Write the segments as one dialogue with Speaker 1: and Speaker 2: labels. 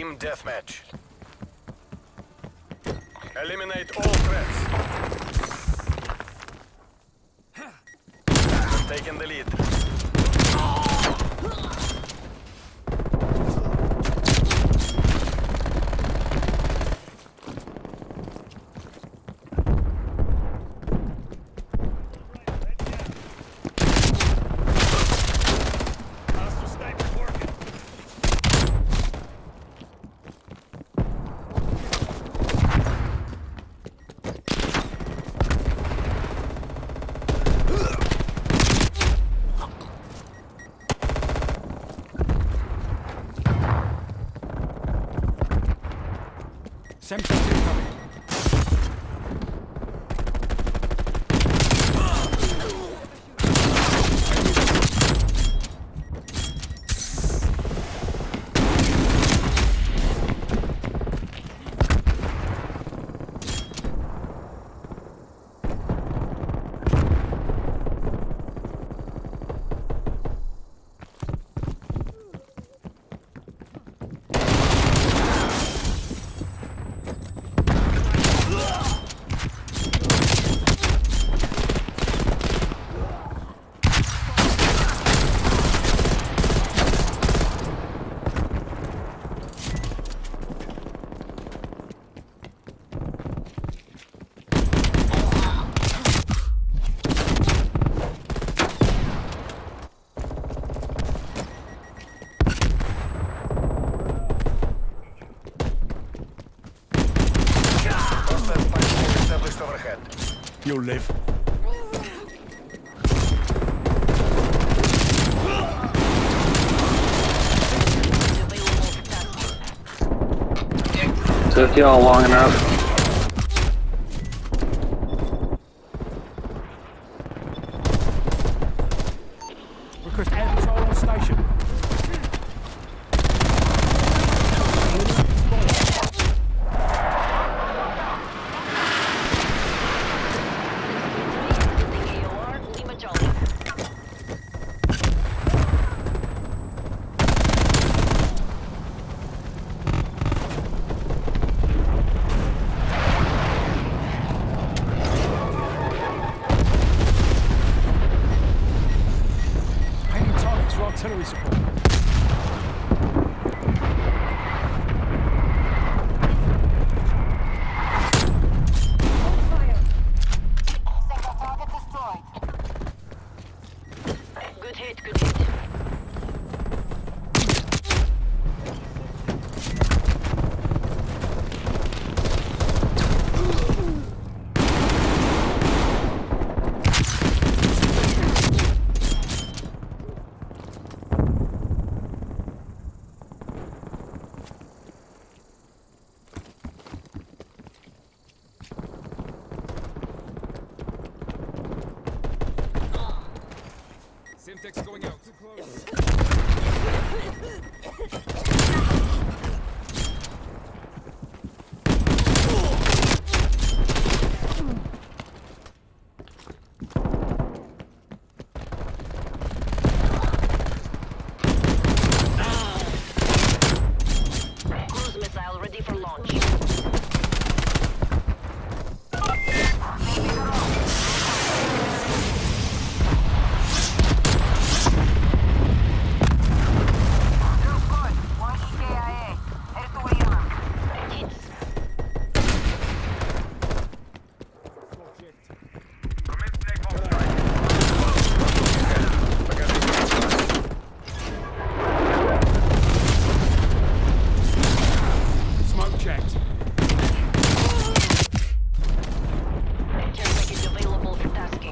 Speaker 1: Team deathmatch. Eliminate all threats. We've taken the lead.
Speaker 2: Sentry incoming.
Speaker 1: Overhead.
Speaker 2: You'll live.
Speaker 3: Took y'all long enough.
Speaker 2: Request air patrol on station. Artillery support.
Speaker 4: Second target destroyed.
Speaker 5: Good hit, good hit.
Speaker 2: Simtex going out. Too close.
Speaker 5: Cruise missile ready for launch.
Speaker 2: Smoke checked.
Speaker 5: Care package available for tasking.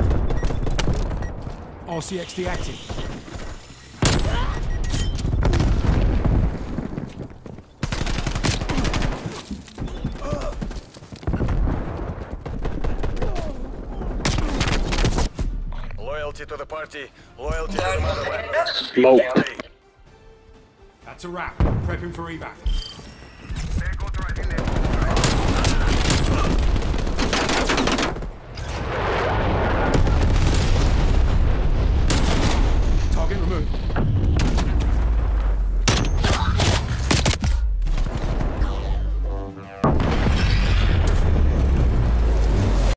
Speaker 2: RCXD active.
Speaker 1: the party, loyalty to the motherland.
Speaker 3: Smoke.
Speaker 2: That's a wrap. Prepping for evac.